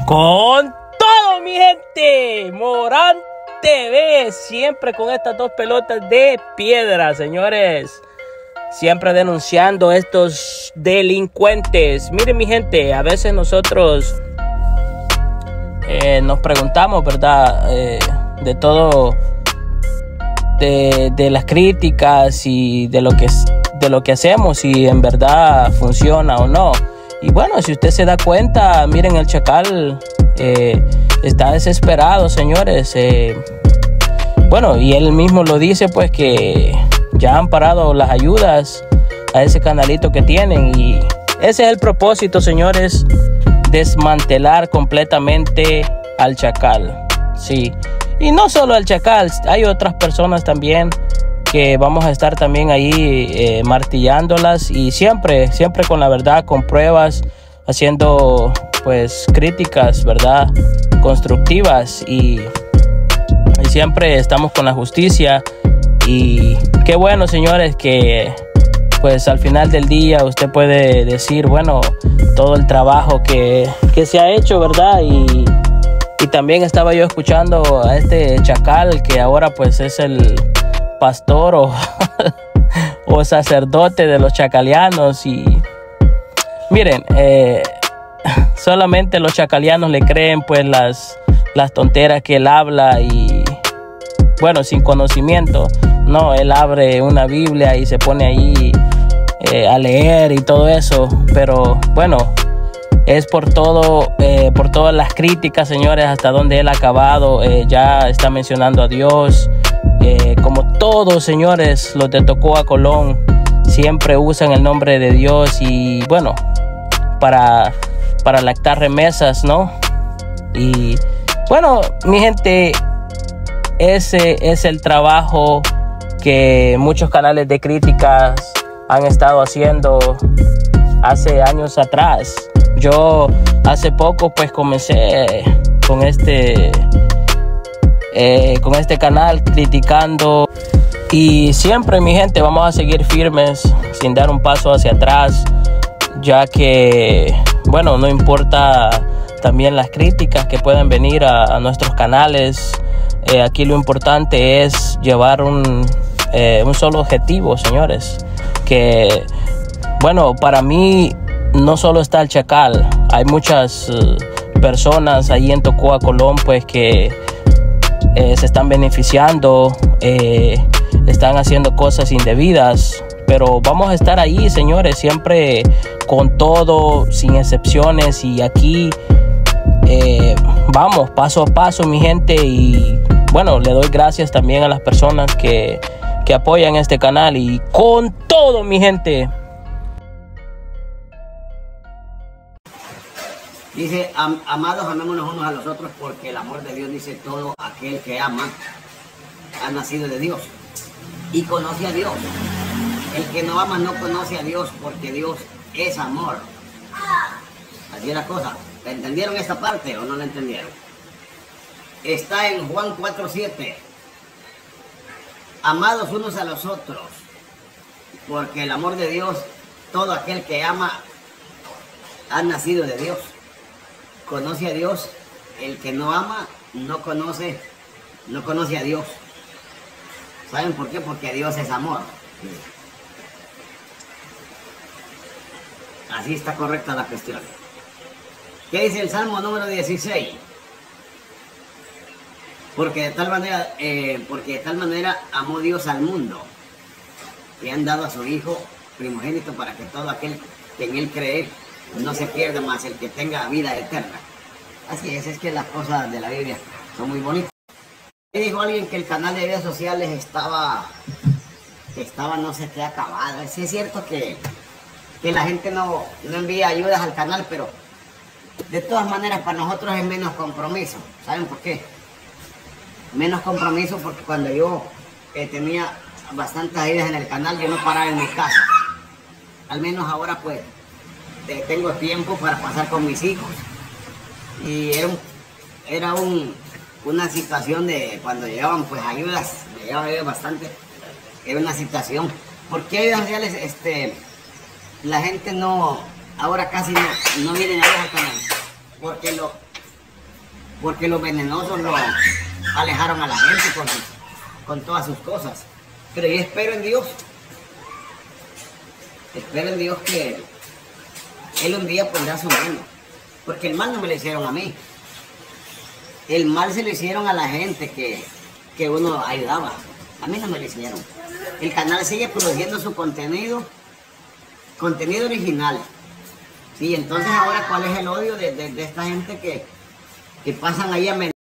Con todo, mi gente, Morán TV, siempre con estas dos pelotas de piedra, señores. Siempre denunciando a estos delincuentes. Miren, mi gente, a veces nosotros nos preguntamos, ¿verdad? De todo, de las críticas y de lo que hacemos, si en verdad funciona o no. Y bueno, si usted se da cuenta, miren, el Chacal está desesperado, señores. Bueno, y él mismo lo dice, pues, que ya han parado las ayudas a ese canalito que tienen. Y ese es el propósito, señores, desmantelar completamente al Chacal. Sí, y no solo al Chacal, hay otras personas también que vamos a estar también ahí martillándolas, y siempre con la verdad, con pruebas, haciendo pues críticas, verdad, constructivas, y siempre estamos con la justicia. Y qué bueno, señores, que pues al final del día usted puede decir, bueno, todo el trabajo que se ha hecho, verdad. Y también estaba yo escuchando a este Chacal, que ahora pues es el pastor o sacerdote de los chacalianos. Y miren, solamente los chacalianos le creen pues las tonteras que él habla, y bueno, sin conocimiento. No, él abre una Biblia y se pone ahí a leer y todo eso. Pero bueno, es por todas las críticas, señores, hasta donde él ha acabado. Ya está mencionando a Dios. Como todos, señores, los de Tocoa Colón siempre usan el nombre de Dios, y bueno, para lactar remesas, ¿no? Y bueno, mi gente, ese es el trabajo que muchos canales de críticas han estado haciendo hace años atrás. Yo hace poco pues comencé con este canal criticando, y siempre, mi gente, vamos a seguir firmes sin dar un paso hacia atrás, ya que bueno, no importa también las críticas que puedan venir a nuestros canales. Aquí lo importante es llevar un solo objetivo, señores, que bueno, para mí no solo está el Chacal, hay muchas personas ahí en Tocoa Colón pues que se están beneficiando, están haciendo cosas indebidas, pero vamos a estar ahí, señores, siempre con todo, sin excepciones. Y aquí vamos paso a paso, mi gente. Y bueno, le doy gracias también a las personas que apoyan este canal, y con todo, mi gente. Dice, amados, amémonos unos a los otros, porque el amor de Dios, dice, todo aquel que ama ha nacido de Dios y conoce a Dios. El que no ama no conoce a Dios, porque Dios es amor. Así es la cosa. ¿Entendieron esta parte o no la entendieron? Está en Juan 4:7. Amados unos a los otros, porque el amor de Dios, todo aquel que ama ha nacido de Dios. Conoce a Dios. El que no ama no conoce a Dios. ¿Saben por qué? Porque Dios es amor. Así está correcta la cuestión. ¿Qué dice el Salmo número 16? Porque de tal manera amó Dios al mundo, que han dado a su Hijo primogénito, para que todo aquel que en él cree no se pierda, más el que tenga vida eterna. Así es que las cosas de la Biblia son muy bonitas. Dijo alguien que el canal de redes sociales estaba no sé qué, acabado. Sí, es cierto que la gente no envía ayudas al canal, pero de todas maneras para nosotros es menos compromiso. ¿Saben por qué? Menos compromiso porque cuando yo tenía bastantes ideas en el canal, yo no paraba en mi casa. Al menos ahora pues tengo tiempo para pasar con mis hijos. Y era una situación de cuando llegaban pues ayudas, me llevaba bastante. Era una situación. Porque ayudas sociales, la gente no, ahora casi no vienen a ver al canal. Porque porque los venenosos lo alejaron a la gente con todas sus cosas. Pero yo espero en Dios que Él un día pondrá su mano, porque el mal no me lo hicieron a mí, el mal se lo hicieron a la gente que uno ayudaba, a mí no me lo hicieron. El canal sigue produciendo su contenido original. Sí, entonces ahora, ¿cuál es el odio de esta gente que pasan ahí a